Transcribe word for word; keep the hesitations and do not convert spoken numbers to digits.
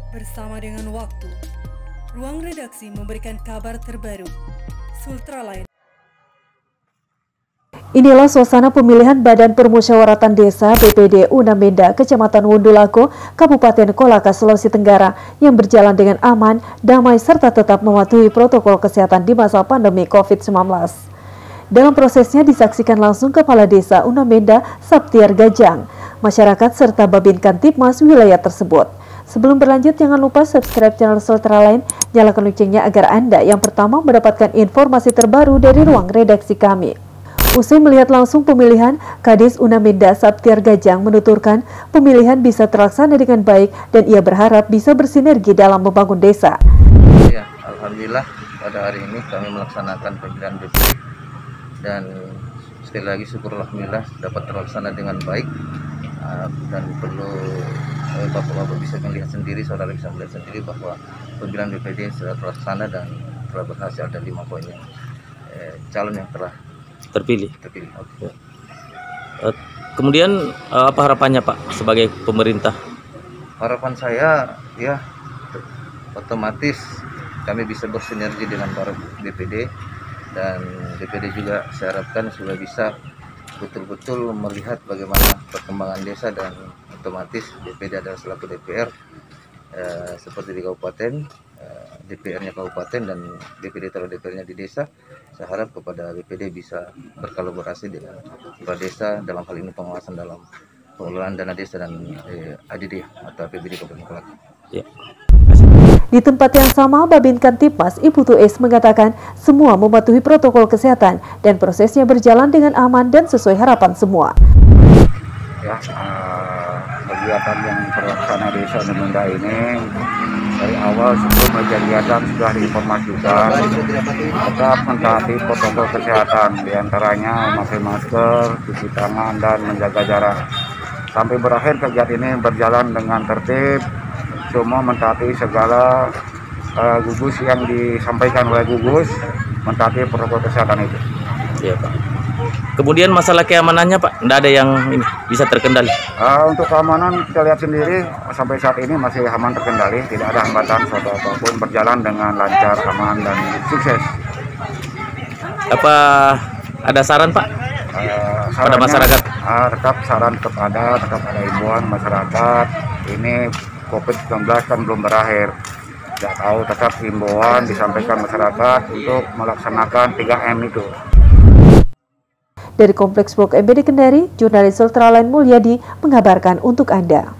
Bersama dengan waktu, ruang redaksi memberikan kabar terbaru. Sultraline. Inilah suasana pemilihan Badan Permusyawaratan Desa B P D Unamenda, Kecamatan Wondolako, Kabupaten Kolaka, Sulawesi Tenggara yang berjalan dengan aman, damai, serta tetap mematuhi protokol kesehatan di masa pandemi covid sembilan belas. Dalam prosesnya disaksikan langsung Kepala Desa Unamenda, Saptiar Gajang, masyarakat serta Babin Kantipmas wilayah tersebut. Sebelum berlanjut, jangan lupa subscribe channel Sultraline, nyalakan loncengnya agar Anda yang pertama mendapatkan informasi terbaru dari ruang redaksi kami. Usai melihat langsung pemilihan, Kadis Unamenda Saptiar Gajang menuturkan pemilihan bisa terlaksana dengan baik dan ia berharap bisa bersinergi dalam membangun desa. Ya, alhamdulillah pada hari ini kami melaksanakan pemilihan B P D dan sekali lagi syukur alhamdulillah dapat terlaksana dengan baik, dan perlu Bapak-Bapak bisa melihat sendiri, saudara bisa melihat sendiri bahwa pemilihan B P D sudah terlaksana dan telah berhasil. Ada lima poin yang eh, calon yang telah terpilih. terpilih. Okay. Uh, kemudian uh, apa harapannya Pak sebagai pemerintah? Harapan saya ya otomatis kami bisa bersinergi dengan para B P D, dan B P D juga saya harapkan sudah bisa betul-betul melihat bagaimana perkembangan desa, dan otomatis B P D adalah selaku D P R eh, seperti di kabupaten, eh, D P R-nya kabupaten dan B P D taruh D P R-nya di desa. Saya harap kepada B P D bisa berkolaborasi dengan kepala desa dalam hal ini pengawasan dalam pengelolaan dana desa dan eh, A D D atau A P B D Kabupaten Kolaka. Ya. Di tempat yang sama, Babin Kantipmas Ibu Tues mengatakan semua mematuhi protokol kesehatan dan prosesnya berjalan dengan aman dan sesuai harapan semua. Ya, uh, kegiatan yang terlaksana di Desa Unamenda ini dari awal sebelum kegiatan sudah diinformasikan tetap mentaati protokol kesehatan, diantaranya memakai masker, cuci tangan, dan menjaga jarak. Sampai berakhir kegiatan ini berjalan dengan tertib, semua mentaati segala uh, gugus yang disampaikan oleh gugus, mentaati protokol kesehatan itu. Iya Pak. Kemudian masalah keamanannya Pak, tidak ada yang ini bisa terkendali? Uh, untuk keamanan kita lihat sendiri sampai saat ini masih aman terkendali, tidak ada hambatan suatu apapun, berjalan dengan lancar, aman, dan sukses. Apa ada saran Pak Uh, pada masyarakat? Uh, tetap saran tetap ada, tetap ada himbauan masyarakat. Ini covid sembilan belas kan belum berakhir. Tidak tahu, tetap himbauan disampaikan masyarakat untuk melaksanakan tiga M itu. Dari Kompleks Blok M B D Kendari, jurnalis Sultraline Mulyadi mengabarkan untuk Anda.